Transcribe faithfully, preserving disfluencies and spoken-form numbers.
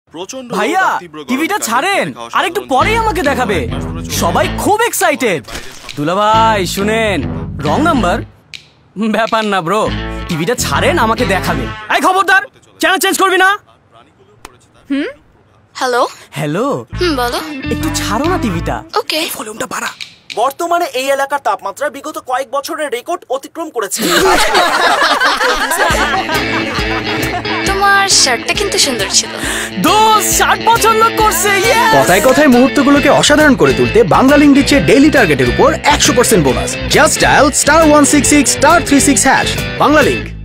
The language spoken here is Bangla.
ভাইয়া টিভিটা ছাড়েন, আর একটু পরেই আমাকে দেখাবে। সবাই খুব এক্সাইটেড। দুলা ভাই শুনেন, রং নাম্বার ব্যাপার না ব্রো, টিভিটা ছাড়েন, আমাকে দেখাবে। এই খবরদার, চ্যানেল চেঞ্জ করবি না। হুম হ্যালো হ্যালো হুম বলো। একটু ছাড়ো না টিভিটা। ওকে ভলিউমটা বাড়া। বর্তমানে এই এলাকার তাপমাত্রা বিগত কয়েক বছরের রেকর্ড অতিক্রম করেছে। তোমার শার্টটা কিন্তু সুন্দর ছিল। দোস্ত ষাট পছন্দ করছে। কথায় কথায় মুহূর্তগুলোকে অসাধারণ করে তুলতে বাংলা লিংক দিচ্ছে ডেইলি টার্গেটের উপর একশো percent bonus. Just dial star one six six star three six hash. Bangla link.